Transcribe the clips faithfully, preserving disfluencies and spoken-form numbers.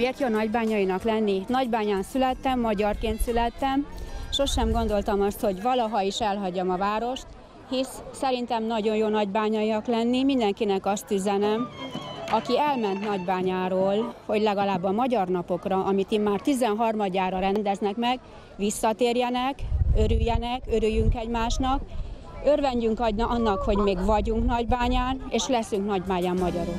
Miért jó nagybányainak lenni? Nagybányán születtem, magyarként születtem. Sosem gondoltam azt, hogy valaha is elhagyjam a várost, hisz szerintem nagyon jó nagybányaiak lenni. Mindenkinek azt üzenem, aki elment Nagybányáról, hogy legalább a magyar napokra, amit immár tizenharmadjára rendeznek meg, visszatérjenek, örüljenek, örüljünk egymásnak, örvendjünk annak, hogy még vagyunk Nagybányán, és leszünk Nagybányán magyarok.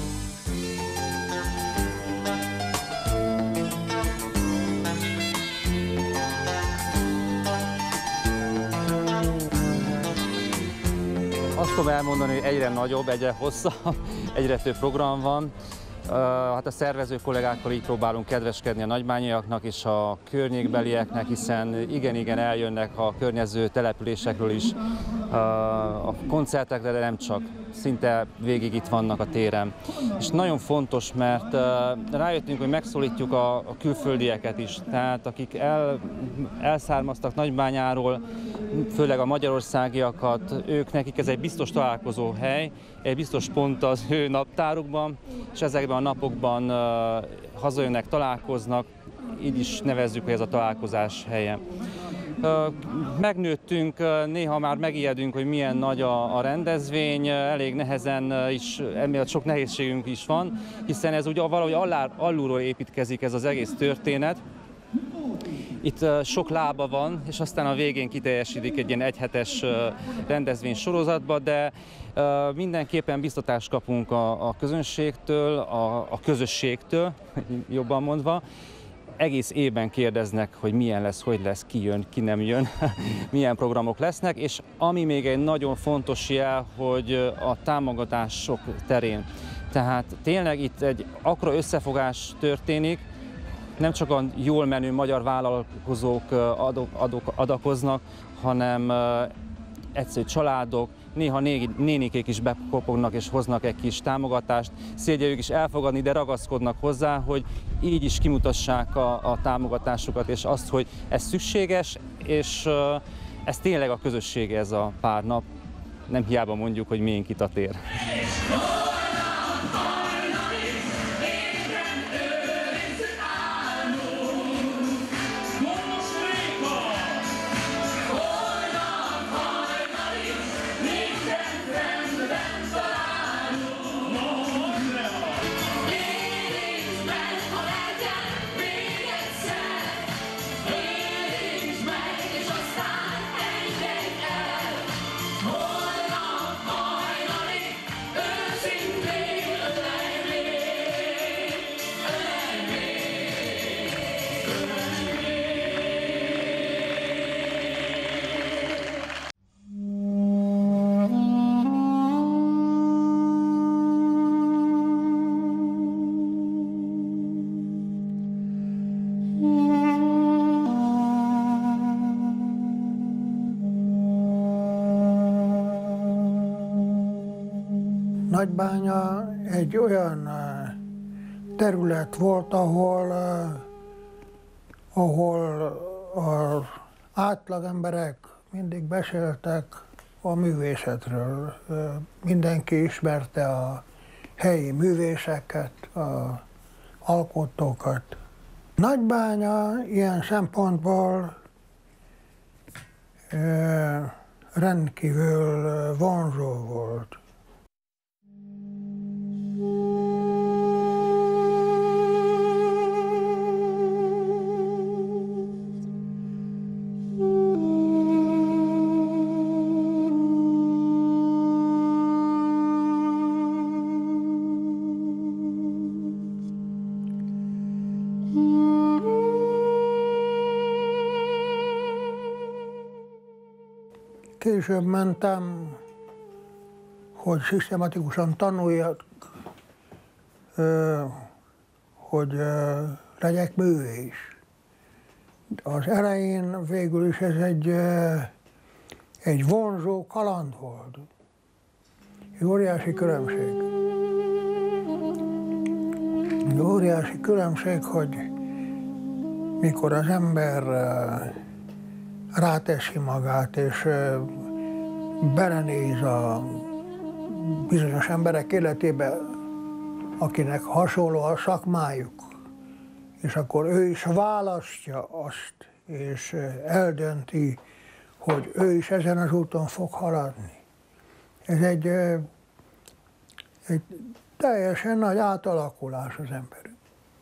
Azt tudom elmondani, hogy egyre nagyobb, egyre hosszabb, egyre több program van. Hát a szervező kollégákkal így próbálunk kedveskedni a nagybányaiaknak és a környékbelieknek, hiszen igen-igen eljönnek a környező településekről is a koncertekre, de nem csak, szinte végig itt vannak a téren. És nagyon fontos, mert rájöttünk, hogy megszólítjuk a, a külföldieket is, tehát akik el, elszármaztak Nagybányáról, főleg a magyarországiakat, ők nekik ez egy biztos találkozó hely, egy biztos pont az ő naptárukban, és ezekben a napokban uh, hazajönnek, találkoznak, így is nevezzük, hogy ez a találkozás helye. Uh, megnőttünk, uh, néha már megijedünk, hogy milyen nagy a, a rendezvény, uh, elég nehezen uh, is, emiatt sok nehézségünk is van, hiszen ez ugye valahogy allár, alulról építkezik ez az egész történet. Itt uh, sok lába van, és aztán a végén kiteljesítik egy ilyen egyhetes uh, rendezvény sorozatba, de uh, mindenképpen biztatást kapunk a, a közönségtől, a, a közösségtől, jobban mondva. Egész évben kérdeznek, hogy milyen lesz, hogy lesz, ki jön, ki nem jön, milyen programok lesznek, és ami még egy nagyon fontos jel, hogy a támogatások terén. Tehát tényleg itt egy akkora összefogás történik, nem csak a jól menő magyar vállalkozók adok, adok, adakoznak, hanem egyszerű családok, néha nénikék is bekopognak és hoznak egy kis támogatást. Szégyeljük is elfogadni, de ragaszkodnak hozzá, hogy így is kimutassák a, a támogatásukat, és azt, hogy ez szükséges, és ez tényleg a közössége ez a pár nap. Nem hiába mondjuk, hogy miénk itt a tér. Nagybánya egy olyan terület volt, ahol, ahol az átlagemberek mindig beszéltek a művészetről. Mindenki ismerte a helyi művészeket, az alkotókat. Nagybánya ilyen szempontból rendkívül vonzó volt. Később mentem, hogy szisztematikusan tanuljak, hogy legyek művész. Az elején végül is ez egy, egy vonzó kaland volt. Egy óriási különbség. Egy óriási különbség, hogy mikor az ember ráteszi magát, és belenéz a bizonyos emberek életébe, akinek hasonló a szakmájuk, és akkor ő is választja azt, és eldönti, hogy ő is ezen az úton fog haladni. Ez egy, egy teljesen nagy átalakulás az emberünk.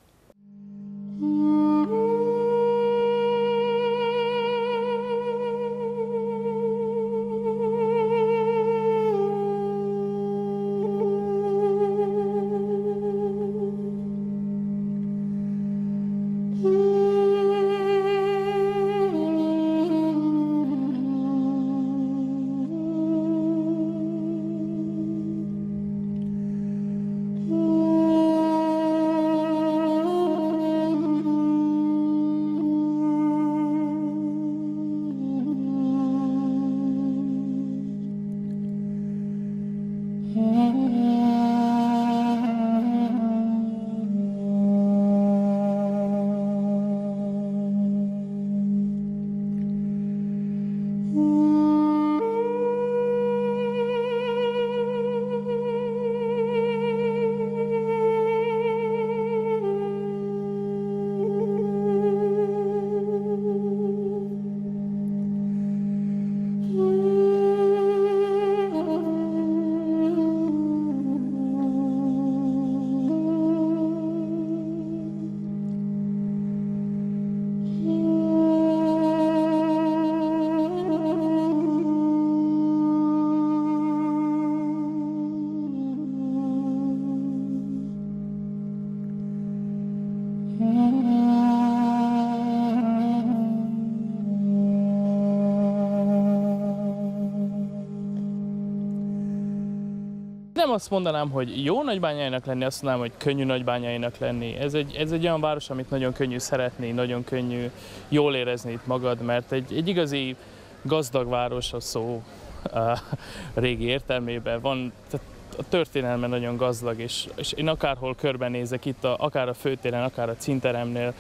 Nem azt mondanám, hogy jó nagybányainak lenni, azt mondanám, hogy könnyű nagybányainak lenni. Ez egy, ez egy olyan város, amit nagyon könnyű szeretni, nagyon könnyű jól érezni itt magad, mert egy, egy igazi gazdag város a szó a régi értelmében van. Tehát a történelme nagyon gazdag, és, és én akárhol körbenézek itt, a, akár a főtéren, akár a Cinteremnél,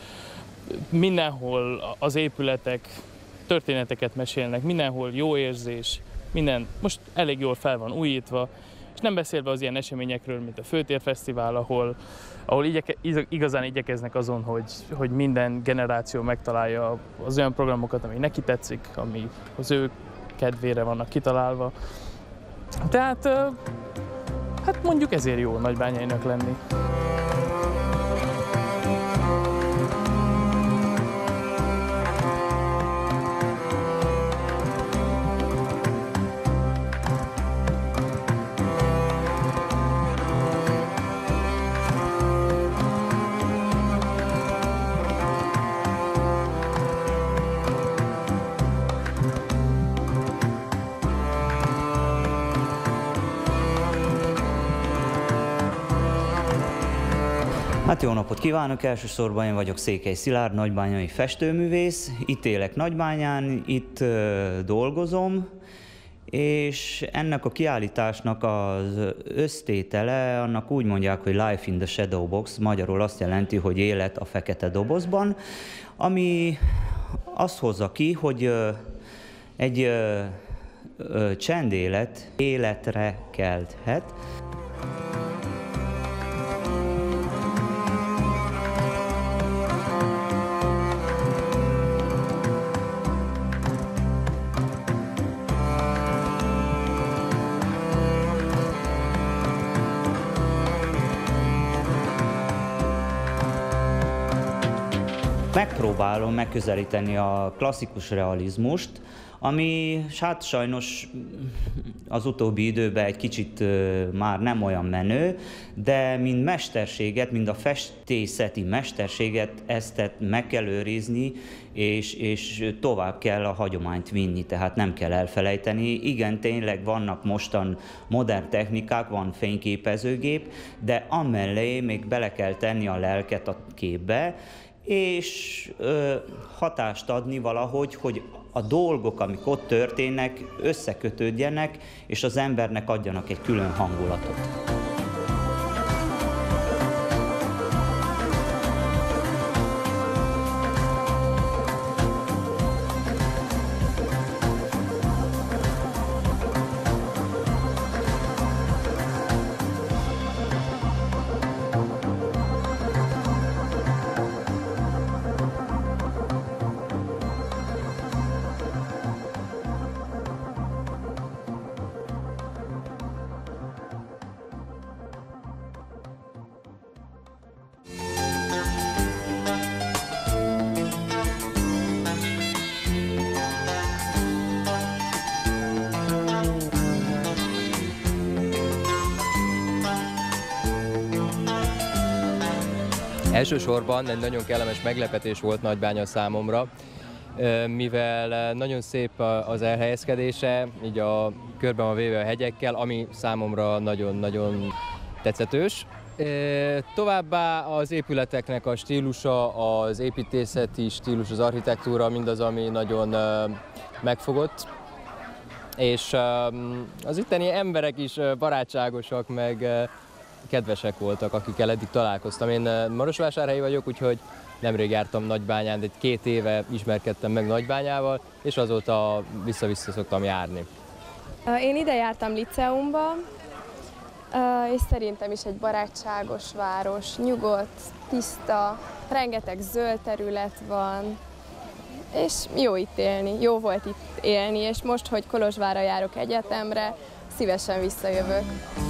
mindenhol az épületek történeteket mesélnek, mindenhol jó érzés, minden most elég jól fel van újítva, és nem beszélve az ilyen eseményekről, mint a Főtérfesztivál, ahol, ahol igyeke, igazán igyekeznek azon, hogy, hogy minden generáció megtalálja az olyan programokat, ami neki tetszik, ami az ő kedvére vannak kitalálva. Tehát, hát mondjuk ezért jó nagybányainak lenni. Hát jó napot kívánok! Elsősorban én vagyok Székely Szilárd, nagybányai festőművész. Itt élek Nagybányán, itt ö, dolgozom, és ennek a kiállításnak az össztétele, annak úgy mondják, hogy Life in the Shadow Box, magyarul azt jelenti, hogy élet a fekete dobozban, ami azt hozza ki, hogy ö, egy ö, ö, csendélet életre kelthet. Megpróbálom megközelíteni a klasszikus realizmust, ami hát sajnos az utóbbi időben egy kicsit már nem olyan menő, de mint mesterséget, mint a festészeti mesterséget, ezt meg kell őrizni, és, és tovább kell a hagyományt vinni, tehát nem kell elfelejteni. Igen, tényleg vannak mostan modern technikák, van fényképezőgép, de amellé még bele kell tenni a lelket a képbe, és ö, hatást adni valahogy, hogy a dolgok, amik ott történnek, összekötődjenek, és az embernek adjanak egy külön hangulatot. Elsősorban egy nagyon kellemes meglepetés volt Nagybánya számomra, mivel nagyon szép az elhelyezkedése, így a körben van véve a hegyekkel, ami számomra nagyon-nagyon tetszetős. Továbbá az épületeknek a stílusa, az építészeti stílus, az architektúra mindaz, ami nagyon megfogott. És az itteni emberek is barátságosak, meg kedvesek voltak, akikkel eddig találkoztam. Én marosvásárhelyi vagyok, úgyhogy nemrég jártam Nagybányán, de egy két éve ismerkedtem meg Nagybányával, és azóta vissza-vissza szoktam járni. Én ide jártam liceumba, és szerintem is egy barátságos város, nyugodt, tiszta, rengeteg zöld terület van, és jó itt élni, jó volt itt élni, és most, hogy Kolozsvárra járok egyetemre, szívesen visszajövök.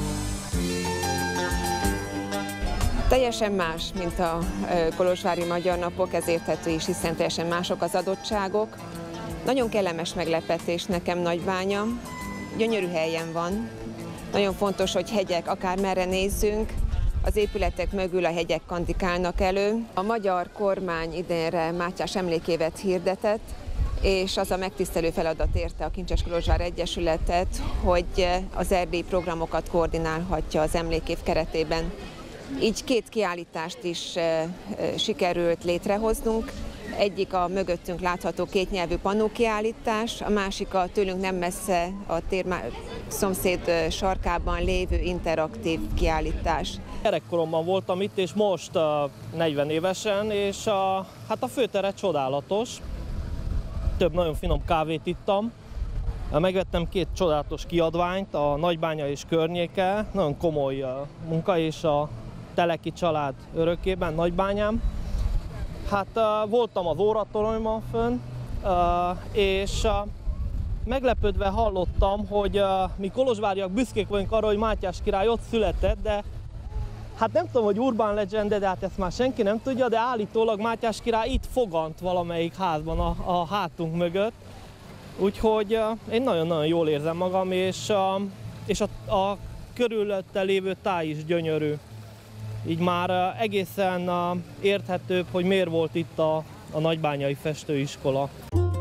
Teljesen más, mint a kolozsvári magyar napok, ez érthető is, hiszen teljesen mások az adottságok. Nagyon kellemes meglepetés nekem Nagybánya, gyönyörű helyen van. Nagyon fontos, hogy hegyek, akármerre nézzünk, az épületek mögül a hegyek kandikálnak elő. A magyar kormány idénre Mátyás emlékévet hirdetett, és az a megtisztelő feladat érte a Kincses Kolozsvár Egyesületet, hogy az erdélyi programokat koordinálhatja az emlékév keretében. Így két kiállítást is sikerült létrehoznunk. Egyik a mögöttünk látható kétnyelvű pannókiállítás, a másik a tőlünk nem messze a tér szomszéd sarkában lévő interaktív kiállítás. Gyerekkoromban voltam itt, és most uh, negyven évesen, és uh, hát a főtere csodálatos. Több nagyon finom kávét ittam. Megvettem két csodálatos kiadványt, a Nagybánya és környéke, nagyon komoly uh, munka, és a Teleki család örökében, Nagybányán. Hát uh, voltam az óratoronyban fönn, uh, és uh, meglepődve hallottam, hogy uh, mi kolozsváriak büszkék vagyunk arra, hogy Mátyás király ott született, de hát nem tudom, hogy urban legend, de hát ezt már senki nem tudja, de állítólag Mátyás király itt fogant valamelyik házban a, a hátunk mögött. Úgyhogy uh, én nagyon-nagyon jól érzem magam, és, uh, és a, a körülötte lévő táj is gyönyörű. Így már uh, egészen uh, érthetőbb, hogy miért volt itt a, a nagybányai festőiskola.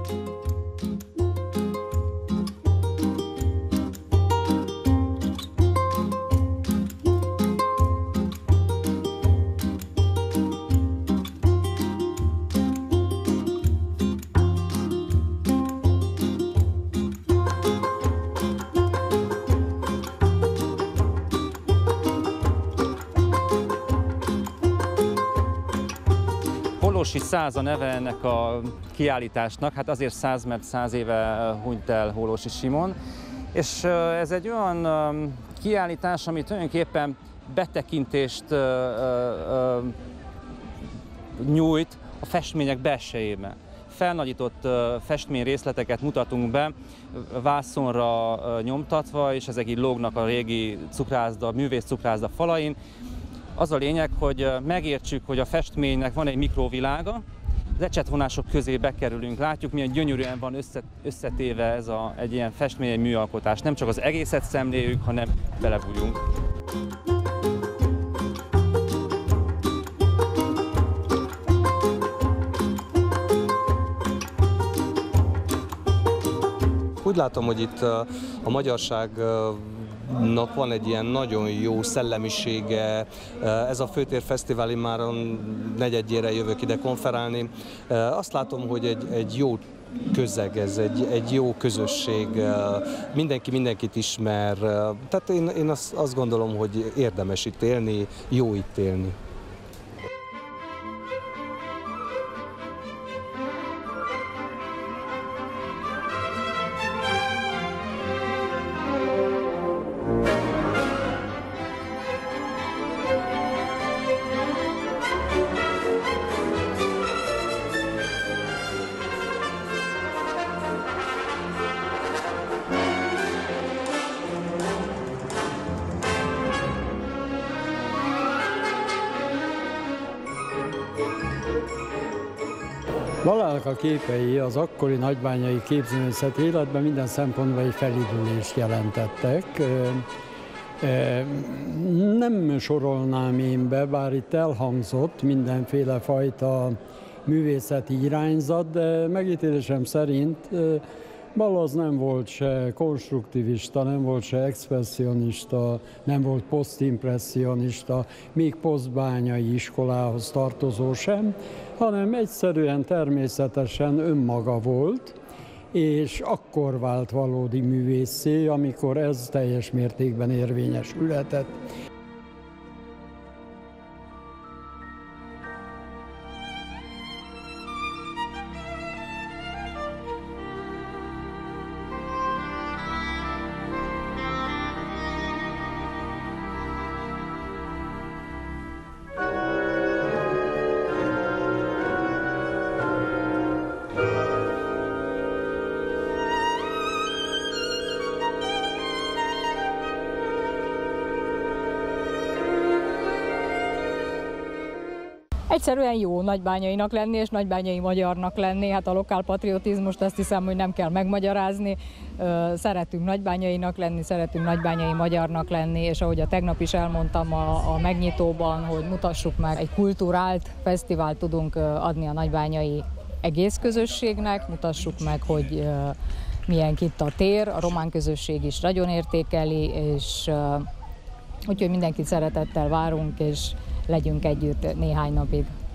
Hólósi száz a neve ennek a kiállításnak, hát azért száz, mert száz éve hunyt el Hólósi Simon. És ez egy olyan kiállítás, ami tulajdonképpen betekintést nyújt a festmények belsejébe. Felnagyított festményrészleteket mutatunk be, vászonra nyomtatva, és ezek így lógnak a régi cukrászda, művész cukrászda falain. Az a lényeg, hogy megértsük, hogy a festménynek van egy mikrovilága, az ecsetvonások közé bekerülünk, látjuk, milyen gyönyörűen van összetéve ez a, egy ilyen festmény, egy műalkotás. Nem csak az egészet szemléljük, hanem belebújunk. Úgy látom, hogy itt a magyarságnak van egy ilyen nagyon jó szellemisége. Ez a Főtér Fesztivál immáron negyedjére jövök ide konferálni. Azt látom, hogy egy, egy jó közeg, ez egy, egy jó közösség, mindenki mindenkit ismer. Tehát én, én azt, azt gondolom, hogy érdemes itt élni, jó itt élni. Lalának a képei az akkori nagybányai képzőművészeti életben minden szempontból egy felindulést jelentettek. Nem sorolnám én be, bár itt elhangzott mindenféle fajta művészeti irányzat, de megítélésem szerint Balazs nem volt se konstruktivista, nem volt se expresszionista, nem volt posztimpresszionista, még posztbányai iskolához tartozó sem, hanem egyszerűen természetesen önmaga volt, és akkor vált valódi művészé, amikor ez teljes mértékben érvényesülhetett. Egyszerűen jó nagybányainak lenni, és nagybányai magyarnak lenni. Hát a lokálpatriotizmust azt hiszem, hogy nem kell megmagyarázni. Szeretünk nagybányainak lenni, szeretünk nagybányai magyarnak lenni, és ahogy a tegnap is elmondtam a, a megnyitóban, hogy mutassuk meg, egy kulturált fesztivált tudunk adni a nagybányai egész közösségnek, mutassuk meg, hogy milyen itt a tér, a román közösség is nagyon értékeli, és úgyhogy mindenkit szeretettel várunk, és legyünk együtt néhány napig.